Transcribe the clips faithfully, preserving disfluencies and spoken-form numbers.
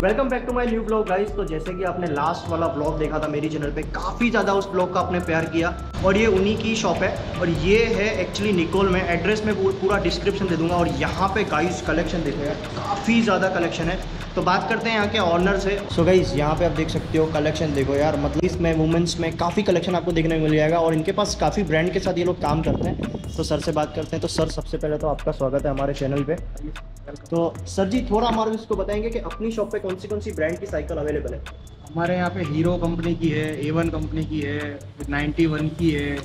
Welcome back to my new blog guys. तो जैसे कि आपने लास्ट वाला ब्लॉग देखा था मेरी चैनल पे, काफ़ी ज़्यादा उस ब्लॉग का आपने प्यार किया और ये उन्हीं की शॉप है और ये है एक्चुअली निकोल में। एड्रेस में पूरा डिस्क्रिप्शन दे दूंगा। और यहाँ पे गाइस कलेक्शन देखो यार, काफ़ी ज़्यादा कलेक्शन है। तो बात करते हैं यहाँ के ऑनर से। सो गाइस यहाँ पे आप देख सकते हो कलेक्शन देखो यार, मतलब इसमें वुमेंस में काफ़ी कलेक्शन आपको देखने को मिल जाएगा और इनके पास काफ़ी ब्रांड के साथ ये लोग काम करते हैं। तो सर से बात करते हैं। तो सर सबसे पहले तो आपका स्वागत है हमारे चैनल पे। तो सर जी थोड़ा हमारे इसको बताएंगे कि अपनी शॉप पे कौन सी कौन सी ब्रांड की साइकिल अवेलेबल है। हमारे यहाँ पे हीरो कंपनी की है, ए वन कंपनी की है, नाइन्टी वन की है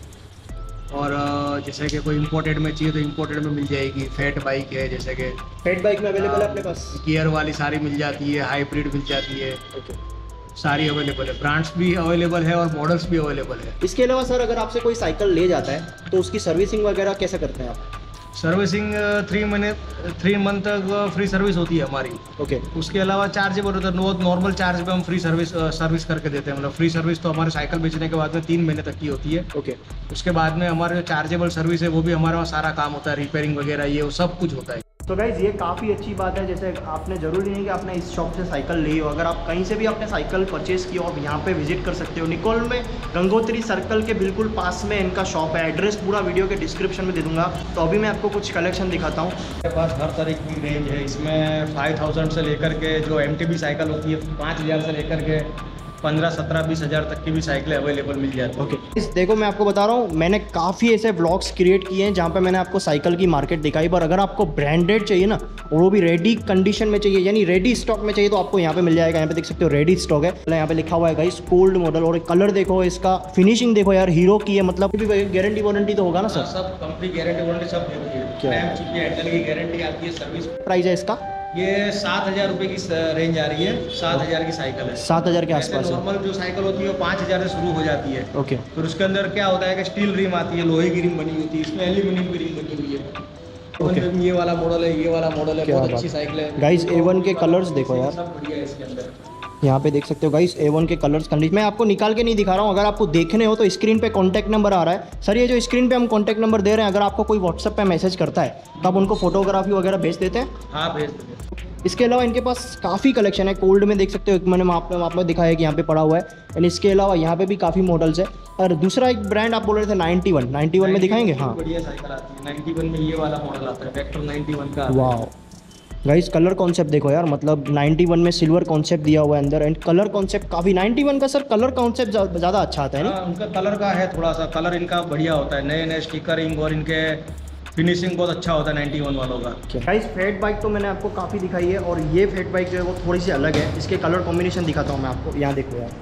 और जैसे कि कोई इंपोर्टेड में चाहिए तो इंपोर्टेड में मिल जाएगी। फैट बाइक है, जैसे कि फैट बाइक में अवेलेबल है अपने पास। गियर वाली सारी मिल जाती है, हाइब्रिड मिल जाती है। ओके, सारी अवेलेबल है, ब्रांड्स भी अवेलेबल है और मॉडल्स भी अवेलेबल है। इसके अलावा सर अगर आपसे कोई साइकिल ले जाता है तो उसकी सर्विसिंग वगैरह कैसे करते हैं आप? सर्विसिंग थ्री महीने थ्री मंथ तक फ्री सर्विस होती है हमारी। ओके, उसके अलावा चार्जेबल होता है, नो नॉर्मल चार्ज पे हम फ्री सर्विस सर्विस करके देते हैं। मतलब फ्री सर्विस तो हमारे साइकिल बेचने के बाद में तीन महीने तक की होती है। ओके, उसके बाद में हमारे जो चार्जेबल सर्विस है वो भी हमारे वहाँ सारा काम होता है, रिपेयरिंग वगैरह ये वो सब कुछ होता है। तो गाइज ये काफ़ी अच्छी बात है। जैसे आपने ज़रूरी नहीं कि आपने इस शॉप से साइकिल ली हो, अगर आप कहीं से भी आपने साइकिल परचेज़ की हो आप यहाँ पे विजिट कर सकते हो। निकोल में गंगोत्री सर्कल के बिल्कुल पास में इनका शॉप है। एड्रेस पूरा वीडियो के डिस्क्रिप्शन में दे दूंगा। तो अभी मैं आपको कुछ कलेक्शन दिखाता हूँ। मेरे पास हर तरह की रेंज है। इसमें फाइव थाउजेंड से लेकर के जो एम टी बी साइकिल होती है पाँच हज़ार से लेकर के पंद्रह सत्रह बीस हज़ार तक की भी साइकिलें अवेलेबल मिल जाती है। ओके, इस देखो मैं आपको बता रहा हूँ, मैंने काफ़ी ऐसे व्लॉग्स क्रिएट किए हैं जहाँ पे मैंने आपको साइकिल की मार्केट दिखाई। पर अगर आपको ब्रांडेड चाहिए ना, और वो भी रेडी कंडीशन में चाहिए, यानी रेडी स्टॉक में चाहिए, तो आपको यहाँ पे मिल जाएगा। यहाँ पे देख सकते हो रेडी स्टॉक है। यहाँ पे लिखा हुआ है गाइस कोल्ड मॉडल। और कलर देखो, इसका फिनिशिंग देखो यार, हीरो की है। मतलब गारंटी वारंटी तो होगा ना सर? सब कंपनी गारंटी वारंटी सब देती है। फ्रेम चिप हैंडल की गारंटी आती है। सर्विस प्राइस है इसका? ये सात हज़ार रुपये की रेंज आ रही है। सात हज़ार की साइकिल है। सात हज़ार के आसपास है। नॉर्मल जो साइकिल होती है वो पाँच हज़ार से शुरू हो जाती है। ओके, फिर उसके अंदर क्या होता है कि स्टील रिम आती है, लोहे की रिम बनी होती है। इसमें एल्यूमिनियम की रिम बनी हुई है। ओके, ये वाला मॉडल है, ये वाला मॉडल है, बहुत अच्छी साइकिल है। गाइस ए वन के कलर्स देखो यार, सब बढ़िया है इसके अंदर। यहाँ पे देख सकते हो गाइस ए वन के कलर्स कंडीशन। मैं आपको निकाल के नहीं दिखा रहा हूँ, अगर आपको देखने हो तो स्क्रीन पे कॉन्टैक्ट नंबर आ रहा है। सर ये जो स्क्रीन पे हम कॉन्टैक्ट नंबर दे रहे हैं, अगर आपको कोई व्हाट्सएप पे मैसेज करता है तो आप उनको फोटोग्राफी वगैरह भेज देते हैं? हाँ भेज देते हैं। इसके अलावा इनके पास काफ़ी कलेक्शन है। कोल्ड में देख सकते हो, एक मैंने आप आप में दिखाया कि यहाँ पे पड़ा हुआ है। एंड इसके अलावा यहाँ पे भी काफ़ी मॉडल्स है। और दूसरा एक ब्रांड आप बोल रहे थे नाइन्टी वन, नाइन्टी वन में दिखाएंगे? हाँ, बढ़िया साइकिल आती है। नाइन्टी वन में ये वाला मॉडल आता है, वेक्टर नाइन्टी वन का। वाह गाइस, कलर कॉन्सेप्ट देखो यार, मतलब नाइन्टी वन में सिल्वर कॉन्सेप्ट दिया हुआ है अंदर। एंड कलर कॉन्सेप्ट काफ़ी नाइन्टी वन का सर कलर कॉन्सेप्ट ज़्यादा अच्छा आता है ना? उनका कलर का है, थोड़ा सा कलर इनका बढ़िया होता है। नए नए स्टिकरिंग और इनके फिनिशिंग बहुत अच्छा होता है नाइन्टी वन वालों का। गाइस फैट बाइक तो मैंने आपको काफ़ी दिखाई है और ये फैट बाइक जो है वो थोड़ी सी अलग है। इसके कलर कॉम्बिनेशन दिखाता हूँ मैं आपको। यहाँ देखो यार,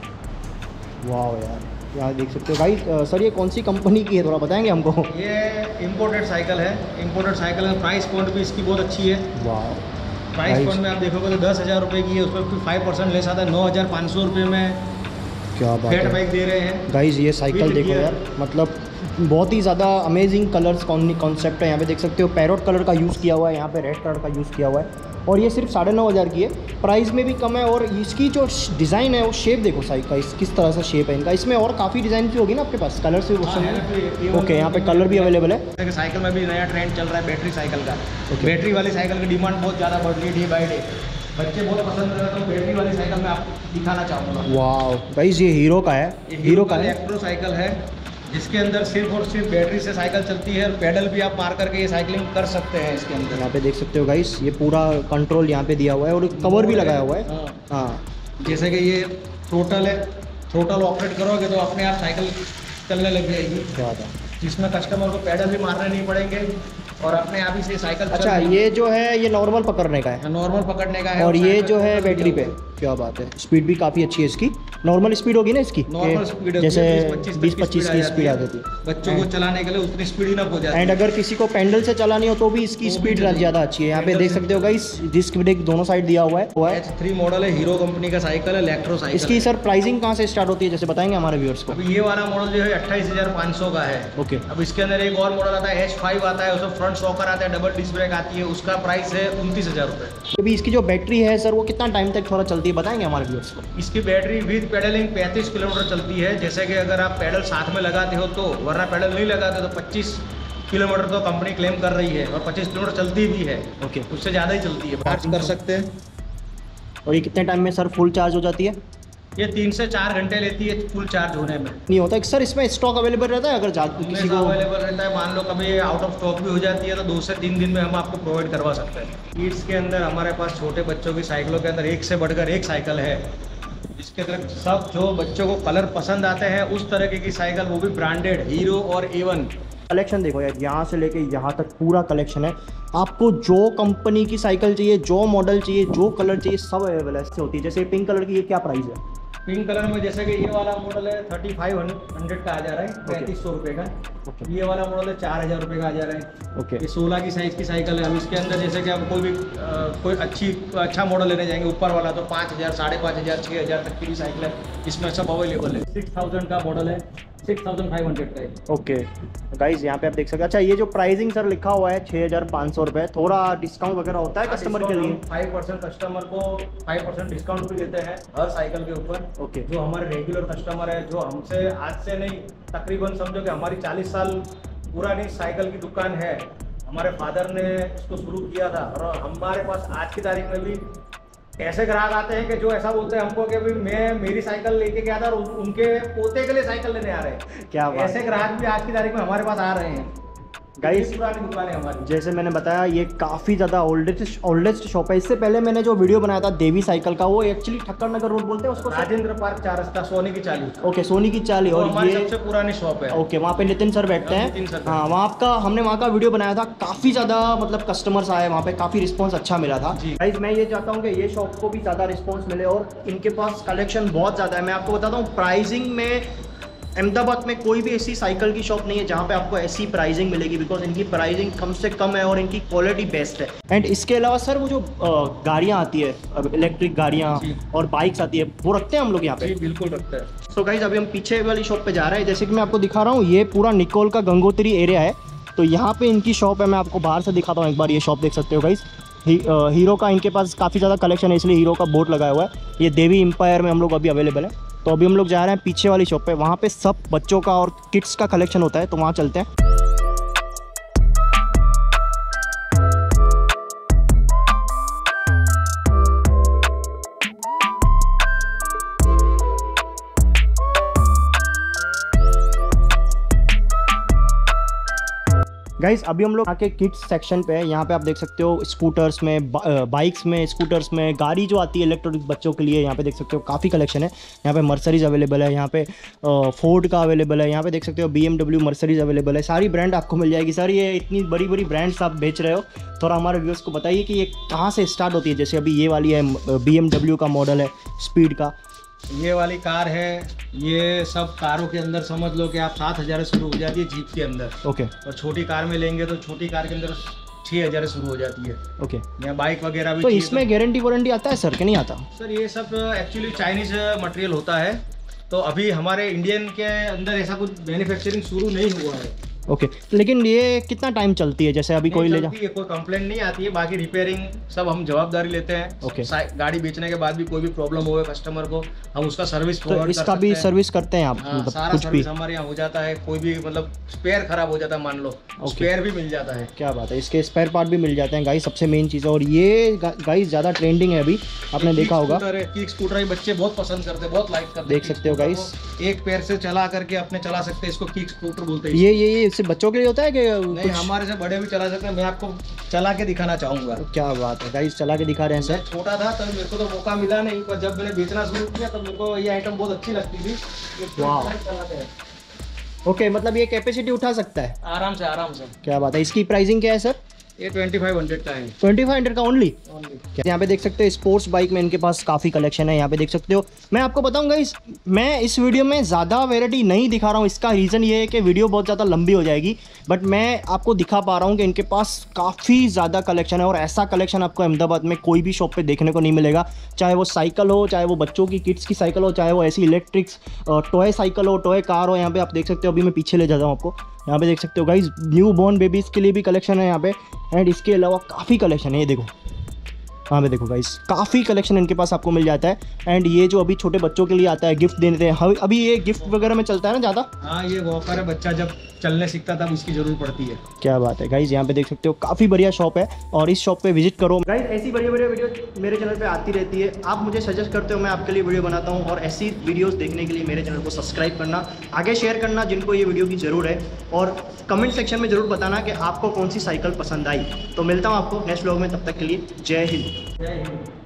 वाह यार, यहाँ देख सकते हो गाइस। सर ये कौन सी कंपनी की है, थोड़ा बताएंगे हमको? ये इम्पोर्टेड साइकिल है। इम्पोर्टेड साइकिल है। प्राइस पॉइंट भी इसकी बहुत अच्छी है। वाह, प्राइस पॉइंट में आप देखोगे तो दस हज़ार रुपये की है, उस पर फाइव परसेंट लेस आता है। नौ हज़ार पाँच सौ रुपये में क्या बात फैट है बाइक दे रहे हैं गाइस। ये साइकिल देखो यार, मतलब बहुत ही ज़्यादा अमेजिंग कलर्स कॉन्सेप्ट है। यहाँ पे देख सकते हो पैरोट कलर का यूज़ किया हुआ है, यहाँ पे रेड कलर का यूज़ किया हुआ है। और ये सिर्फ साढ़े नौ हज़ार की है, प्राइस में भी कम है। और इसकी जो डिज़ाइन है वो शेप देखो साइकिल का, इस किस तरह से शेप है इनका। इसमें और काफ़ी डिज़ाइन की होगी ना आपके पास, कलर से ऑप्शन है? ओके, यहाँ पे कलर भी अवेलेबल है। साइकिल में भी नया ट्रेंड चल रहा है बैटरी साइकिल का। बैटरी वाली साइकिल की डिमांड बहुत ज़्यादा बढ़ रही है डे बाई डे। बच्चे बहुत पसंद कर रहे हैं, तो बैटरी वाली साइकिल मैं आपको दिखाना चाहूँगा। वाह गाइस, ये हीरो का है। हीरो का इलेक्ट्रो साइकिल है जिसके अंदर सिर्फ और सिर्फ बैटरी से साइकिल चलती है। पैडल भी आप मार करके ये साइकिलिंग कर सकते हैं इसके अंदर। यहाँ पे देख सकते हो गाइस, ये पूरा कंट्रोल यहाँ पे दिया हुआ है और कवर भी लगाया हुआ है। हाँ, जैसे कि ये थ्रोटल है, थ्रोटल ऑपरेट करोगे तो अपने आप साइकिल चलने लग जाएगी। बात है, जिसमें कस्टमर को पैडल भी मारने नहीं पड़ेंगे और अपने आप ही से साइकिल। अच्छा, ये जो है ये नॉर्मल पकड़ने का है? नॉर्मल पकड़ने का है। और ये जो है बैटरी पे, क्या बात है, स्पीड भी काफ़ी अच्छी है इसकी। नॉर्मल स्पीड होगी ना इसकी? नॉर्मल स्पीड जैसे बीस पच्चीस की स्पीड आ जाती है। बच्चों को चलाने के लिए उतनी स्पीड ना हो जाती है। एंड अगर किसी को पैडल से चलानी हो तो भी इसकी स्पीड ज़्यादा अच्छी है। यहाँ पे देख सकते हो गाइस, डिस्क ब्रेक दोनों साइड दिया हुआ है। वो है एच थ्री मॉडल है, हीरो कंपनी का साइकिल है, इलेक्ट्रो साइकिल। इसकी सर प्राइसिंग कहाँ से स्टार्ट होती है, जैसे बताएंगे हमारे व्यूअर्स को? अभी ये वाला मॉडल जो है अट्ठाईस हज़ार पाँच सौ का है। ओके, अब इसके अंदर एक और मॉडल आता है, एच फाइव आता है, उसमें फ्रंट शॉकर आता है, डबल डिस्क ब्रेक आती है, उसका प्राइस है उनतीस हज़ार रुपये। अभी इसकी जो बैटरी है सर वो कितना टाइम तक थोड़ा चलती है, बताएंगे हमारे व्यूअर्स को? इसकी बैटरी विद पेडलिंग पैंतीस किलोमीटर चलती है। जैसे कि अगर आप पैडल साथ में लगाते हो तो, वरना पैडल नहीं लगाते तो पच्चीस किलोमीटर तो कंपनी क्लेम कर रही है और पच्चीस किलोमीटर चलती भी है। ओके, उससे ज़्यादा ही चलती है। चार्ज कर सकते हैं। और ये कितने टाइम में सर फुल चार्ज हो जाती है? ये तीन से चार घंटे लेती है फुल चार्ज होने में। नहीं होता सर, इसमें स्टॉक अवेलेबल रहता है अगर जा किसी को अवेलेबल रहता है, मान लो कभी आउट ऑफ स्टॉक भी हो जाती है तो दो से तीन दिन में हम आपको प्रोवाइड करवा सकते हैं। किड्स के अंदर हमारे पास छोटे बच्चों की साइकिलों के अंदर एक से बढ़कर एक साइकिल है, जिसके अंदर सब जो बच्चों को कलर पसंद आते हैं उस तरह की साइकिल, वो भी ब्रांडेड हीरो और एवन। कलेक्शन देखो यार, यहाँ से लेके यहाँ तक पूरा कलेक्शन है। आपको जो कंपनी की साइकिल चाहिए, जो मॉडल चाहिए, जो कलर चाहिए, सब अवेलेबल है। इससे होती है जैसे पिंक कलर की, ये क्या प्राइस है? पिंक कलर में जैसे कि ये वाला मॉडल है थर्टी फाइव हंड्रेड का आ जा रहा है, पैंतीस सौ रुपये का। okay. ये वाला मॉडल है चार हज़ार रुपये का आ जा रहा है। okay. ये सोलह की साइज़ की साइकिल है। अब इसके अंदर जैसे कि आप कोई भी आ, कोई अच्छी अच्छा मॉडल लेने जाएंगे ऊपर वाला तो पाँच हज़ार साढ़े पाँच हज़ार छः हज़ार तक की भी साइकिल है, इसमें सब अवेलेबल है। सिक्स थाउजेंड का मॉडल है, सिक्स थाउजेंड फाइव हंड्रेड का है। ओके गाइज, यहाँ पे आप देख सकते हैं। अच्छा, ये जो प्राइसिंग सर लिखा हुआ है छः हज़ार पाँच सौ रुपये, थोड़ा डिस्काउंट वगैरह होता है कस्टमर के लिए? फाइव परसेंट कस्टमर को फाइव परसेंट डिस्काउंट भी देते हैं हर साइकिल के ऊपर। ओके जो हमारे रेगुलर कस्टमर है, जो हमसे आज से नहीं तकरीबन समझो कि हमारी चालीस साल पुरानी साइकिल की दुकान है, हमारे फादर ने इसको शुरू किया था और हमारे पास आज की तारीख में भी ऐसे ग्राहक आते हैं कि जो ऐसा बोलते हैं हमको कि भाई मैं मेरी साइकिल लेके गया था और उनके पोते के लिए साइकिल लेने आ रहे हैं। क्या बात, ऐसे ग्राहक भी आज की तारीख में हमारे पास आ रहे हैं। गाइस पुरानी दुकान है हमारी। जैसे मैंने बताया, ये काफ़ी ज़्यादा ओल्डेस्ट ओल्डेस्ट शॉप है। इससे पहले मैंने जो वीडियो बनाया था देवी साइकिल का, वो एक्चुअली ठक्कर नगर रोड बोलते हैं उसको, राजेंद्र पार्क चार रास्ता, सोनी की चाली। ओके, सोनी की चाली। और ये सबसे पुरानी शॉप है। ओके, वहाँ पे नितिन सर बैठते हैं। हाँ, वहाँ का हमने वहाँ का वीडियो बनाया था, काफ़ी ज़्यादा मतलब कस्टमर्स आए वहाँ पे, काफ़ी रिस्पॉन्स अच्छा मिला था। गाइस, मैं ये चाहता हूँ कि ये शॉप को भी ज़्यादा रिस्पॉन्स मिले और इनके पास कलेक्शन बहुत ज़्यादा है। मैं आपको बताता हूँ, प्राइसिंग में अहमदाबाद में कोई भी ऐसी साइकिल की शॉप नहीं है जहाँ पे आपको ऐसी प्राइसिंग मिलेगी, बिकॉज इनकी प्राइसिंग कम से कम है और इनकी क्वालिटी बेस्ट है। एंड इसके अलावा सर वो जो गाड़ियाँ आती है, इलेक्ट्रिक गाड़ियाँ और बाइक्स आती है, वो रखते हैं हम लोग यहाँ पे? बिल्कुल रखते हैं। सो गाइज, अभी हम पीछे वाली शॉप पे जा रहे हैं। जैसे कि मैं आपको दिखा रहा हूँ, ये पूरा निकोल का गंगोत्री एरिया है, तो यहाँ पे इनकी शॉप है। मैं आपको बाहर से दिखाता हूँ एक बार, ये शॉप देख सकते हो गाइज। ही, हीरो का इनके पास काफ़ी ज़्यादा कलेक्शन है, इसलिए हीरो का बोर्ड लगाया हुआ है। ये देवी एम्पायर में हम लोग अभी अवेलेबल है। तो अभी हम लोग जा रहे हैं पीछे वाली शॉप पे, वहाँ पे सब बच्चों का और किड्स का कलेक्शन होता है, तो वहाँ चलते हैं। गाइस, अभी हम लोग आके किड्स सेक्शन पे है। यहाँ पे आप देख सकते हो स्कूटर्स में, बाइक्स में, स्कूटर्स में, गाड़ी जो आती है इलेक्ट्रॉनिक बच्चों के लिए, यहाँ पे देख सकते हो काफ़ी कलेक्शन है। यहाँ पे मर्सरीज अवेलेबल है, यहाँ पे फोर्ड का अवेलेबल है, यहाँ पे देख सकते हो बीएमडब्ल्यू मर्सरीज अवेलेबल है। सारी ब्रांड आपको मिल जाएगी। सर, ये इतनी बड़ी बड़ी ब्रांड्स आप बेच रहे हो, थोड़ा हमारे व्यूअर्स को बताइए कि ये कहाँ से स्टार्ट होती है? जैसे अभी ये वाली है बीएमडब्ल्यू का मॉडल है, स्पीड का। ये वाली कार है, ये सब कारों के अंदर समझ लो कि आप सात हज़ार से शुरू हो जाती है जीप के अंदर। ओके। और छोटी कार में लेंगे तो छोटी कार के अंदर छः हज़ार से शुरू हो जाती है। ओके। या बाइक वगैरह भी। तो इसमें गारंटी वारंटी आता है सर कि नहीं आता? सर, ये सब एक्चुअली चाइनीज मटेरियल होता है, तो अभी हमारे इंडियन के अंदर ऐसा कुछ मैन्युफैक्चरिंग शुरू नहीं हुआ है। Okay okay. लेकिन ये कितना टाइम चलती है? जैसे अभी कोई ले जा, कोई कंप्लेंट नहीं आती है, बाकी रिपेयरिंग सब हम जवाबदारी लेते हैं। Okay okay. गाड़ी बेचने के बाद भी कोई भी प्रॉब्लम हो कस्टमर को, हम उसका सर्विस तो इसका भी सर्विस करते हैं आप? हाँ, मतलब सारा कुछ भी हमारे यहाँ हो जाता है। कोई भी मतलब स्पेयर खराब हो जाता है मान लो, okay. स्पेयर भी मिल जाता है। क्या बात है, इसके स्पेयर पार्ट भी मिल जाते हैं गाइस, सबसे मेन चीज़ है। और ये गाइस ज़्यादा ट्रेंडिंग है अभी, आपने देखा होगा। किक स्कूटर बच्चे बहुत पसंद करते हैं, बहुत लाइक करते हैं। देख सकते हो गाइस, एक पैर से चला करके अपने चला सकते हैं, इसको किक स्कूटर बोलते हैं। ये ये ये सिर्फ बच्चों के लिए होता है? नहीं, हमारे से बड़े भी चला सकते हैं। मैं आपको चला के दिखाना चाहूंगा। क्या बात है गाइस, चला के दिखा रहे हैं सर। छोटा था तब मेरे को तो मौका मिला नहीं, पर जब मैंने बेचना शुरू किया तब मेरे को ये आइटम बहुत अच्छी लगती थी। वाह, ओके, मतलब ये कैपेसिटी उठा सकता है आराम से आराम से। क्या बात है। इसकी प्राइसिंग क्या है सर? ये ट्वेंटी फाइव हंड्रेड का है। ट्वेंटी फाइव हंड्रेड का ओनली? यहाँ पे देख सकते हो स्पोर्ट्स बाइक में इनके पास काफ़ी कलेक्शन है। यहाँ पे देख सकते हो। मैं आपको बताऊंगा, इस मैं इस वीडियो में ज़्यादा वैरायटी नहीं दिखा रहा हूँ। इसका रीज़न ये है कि वीडियो बहुत ज़्यादा लंबी हो जाएगी, बट मैं आपको दिखा पा रहा हूँ कि इनके पास काफ़ी ज़्यादा कलेक्शन है और ऐसा कलेक्शन आपको अहमदाबाद में कोई भी शॉप पर देखने को नहीं मिलेगा। चाहे वो साइकिल हो, चाहे वो बच्चों की किड्स की साइकिल हो, चाहे वो ऐसी इलेक्ट्रिक्स टॉय साइकिल हो, टॉय कार हो। यहाँ पे आप देख सकते हो, अभी मैं पीछे ले जाता हूँ आपको। यहाँ पे देख सकते हो गाइस, न्यू बॉर्न बेबीज़ के लिए भी कलेक्शन है यहाँ पे। एंड इसके अलावा काफ़ी कलेक्शन है, ये देखो हाँ मैं देखो गाइस, काफ़ी कलेक्शन इनके पास आपको मिल जाता है। एंड ये जो अभी छोटे बच्चों के लिए आता है, गिफ्ट देते हैं, हाँ, अभी ये गिफ्ट वगैरह में चलता है ना ज़्यादा। हाँ ये वॉकर है, बच्चा जब चलने सीखता तब इसकी जरूरत पड़ती है। क्या बात है गाइस, यहाँ पे देख सकते हो काफ़ी बढ़िया शॉप है और इस शॉप पे विजिट करो गाइस। ऐसी बढ़िया बढ़िया वीडियो मेरे चैनल पे आती रहती है, आप मुझे सजेस्ट करते हो, मैं आपके लिए वीडियो बनाता हूँ। और ऐसी वीडियोस देखने के लिए मेरे चैनल को सब्सक्राइब करना, आगे शेयर करना जिनको ये वीडियो की ज़रूर है, और कमेंट सेक्शन में ज़रूर बताना कि आपको कौन सी साइकिल पसंद आई। तो मिलता हूँ आपको नेक्स्ट व्लॉग में, तब तक के लिए जय हिंद। जय हिंद।